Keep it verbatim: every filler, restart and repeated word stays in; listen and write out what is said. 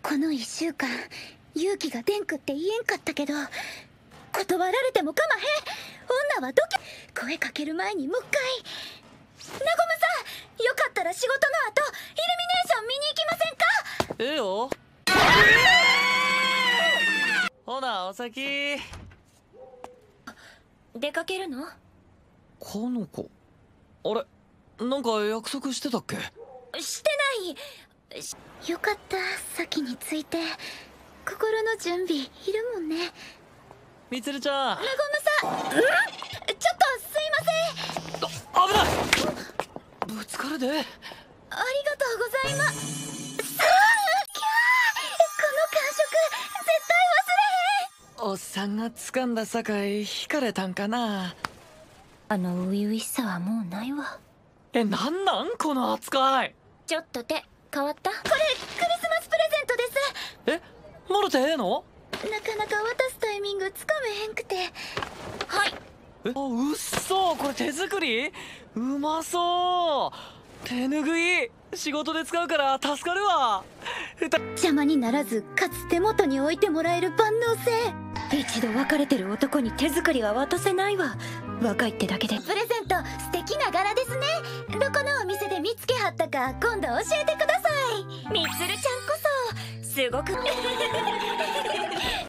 この一週間勇気が出んくって言えんかったけど、断られてもかまへん。女はどけ。声かける前にもう一回。なごむさん、よかったら仕事の後イルミネーション見に行きませんか？ ええよ。ほなお先。 出かけるの？ この子あれ、なんか約束してたっけ？ してない。よかった、先に着いて。心の準備いるもんね。 みつるちゃん。 なごむさん、うん、ちょっとすいません。 あ、危ない。ぶつかるで。ありがとうございます。さあ、きゃー、この感触絶対忘れへん。 おっさんが掴んださかい引かれたんかな。 あの初々しさはもうないわ。 え、なんなんこの扱い。 ちょっと手変わった。これクリスマスプレゼントです。 え、もろてええの？ なかなか渡すタイミングつかめへんくて。はい。 え、あ、うっそ、これ手作り？うまそう。手ぬぐい仕事で使うから助かるわ。 邪魔にならずかつ手元に置いてもらえる万能性。一度別れてる男に手作りは渡せないわ。若いってだけで。プレゼント素敵な柄ですね。どこのお店で見つけはったか今度教えてください。みつるちゃんこそすごく